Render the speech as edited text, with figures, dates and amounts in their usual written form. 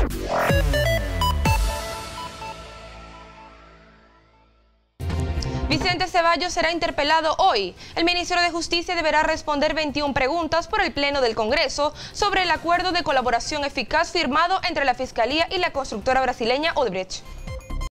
Vicente Ceballos será interpelado hoy. El Ministerio de Justicia deberá responder 21 preguntas por el Pleno del Congreso sobre el acuerdo de colaboración eficaz firmado entre la Fiscalía y la constructora brasileña Odebrecht.